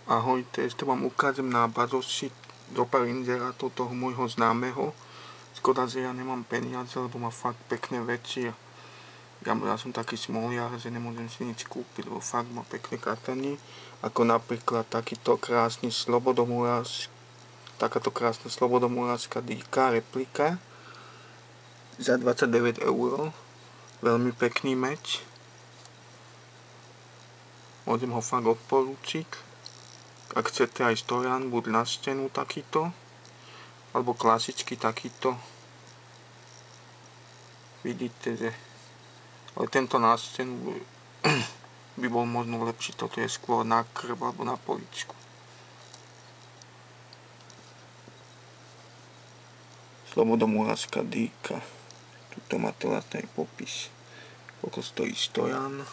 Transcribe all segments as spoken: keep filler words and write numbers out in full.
Ahojte, ešte vám ukážem na bazoši do pár inzerátov toho môjho známeho. Škoda, že ja nemám peniaze, lebo má fakt pekné veci. Ja, ja som taký smoliar, že nemôžem si nič kúpiť, lebo fakt má pekné katany. Ako napríklad takýto krásny slobodomuráž, takáto krásna slobodomurázka dýka, replika. Za dvadsaťdeväť eur. Veľmi pekný meč. Môžem ho fakt odporúčiť. Ak chcete aj stojan, buď na stenu takýto, alebo klasický takýto. Vidíte, že ale tento na stenu by bol možno lepší, toto je skôr na krb alebo na poličku. Slobodomurázka dýka. Tuto má teraz aj popis, koľko stojí stojan.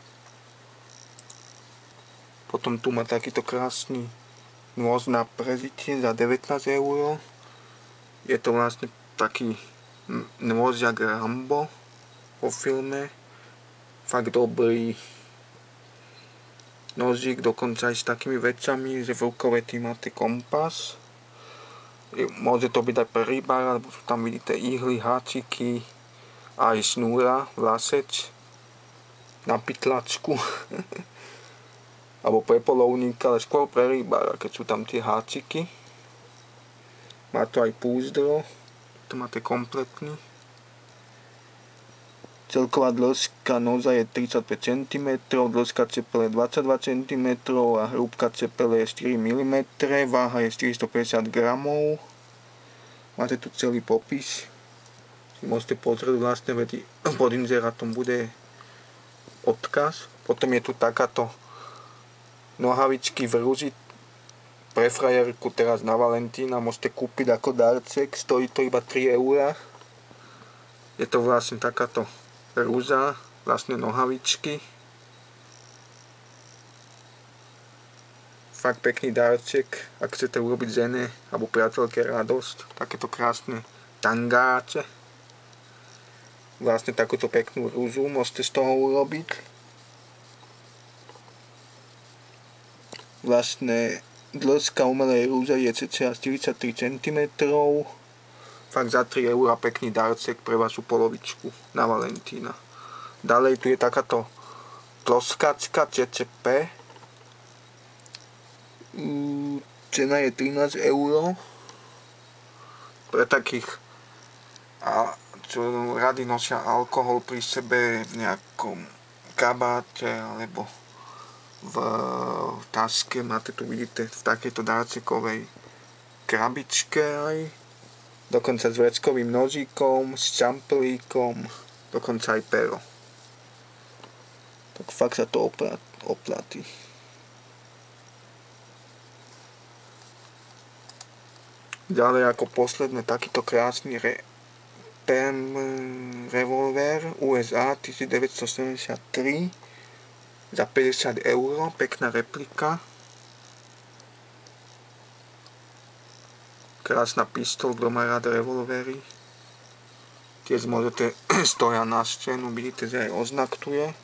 Potom tu má takýto krásny nôž na prežitie za devätnásť eur. Je to vlastne taký nôž jak Rambo vo filme. Fakt dobrý nožík, dokonca aj s takými vecami, že v rukovetí máte kompas. Môže to byť aj pre rybára, lebo tam vidíte ihly, háčiky, aj šnúra, vlaseč na pytlačku. Alebo pre polovníka, ale skôr pre rybára, keď sú tam tie háčiky. Má to aj púzdro, to máte kompletný. Celková dĺžka noža je tridsaťpäť centimetrov, dĺžka cepele dvadsaťdva centimetrov a hrúbka cepele je štyri milimetre, váha je štyristopäťdesiat gramov. Máte tu celý popis. Si môžete pozrieť vlastne, vedy pod inzerátom bude odkaz. Potom je tu takáto nohavičky v rúži pre frajerku teraz na Valentína, môžete kúpiť ako darček, stojí to iba tri eurá. Je to vlastne takáto rúža, vlastne nohavičky. Fakt pekný darček, ak chcete urobiť žene alebo priateľke radosť. Takéto krásne tangáče. Vlastne takúto peknú rúžu môžete z toho urobiť. Vlastne dĺžka umelej rúže je cca štyridsaťtri centimetrov. Fakt za tri eurá pekný darček pre vašu polovičku na Valentína. Ďalej tu je takáto ploskačka cé cé pé. Cena je trinásť eur. Pre takých, a čo rady nosia alkohol pri sebe v nejakom kabáte alebo v taske, máte tu, vidíte, v takejto darčekovej krabičke aj, dokonca s vreckovým nožíkom, s čamplíkom, dokonca aj pero. Tak fakt sa to oplatí. Ďalej ako posledné takýto krásny re, pen revolver ú es á devätnásťstosedemdesiattri za päťdesiat eur, pekná replika. Krásna pistol, kto má rád revolvery. Tiež môžete stoja na stenu, vidíte, že aj oznak tu je.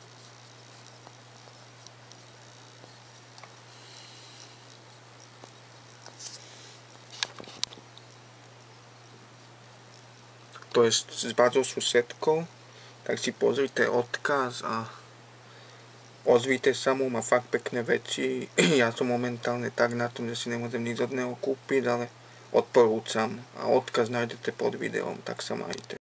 To je z bazošu setkou, tak si pozrite odkaz a ozvíte sa mu, má fakt pekné veci. Ja som momentálne tak na tom, že si nemôžem nič od neho kúpiť, ale odporúčam a odkaz nájdete pod videom, tak sa majte.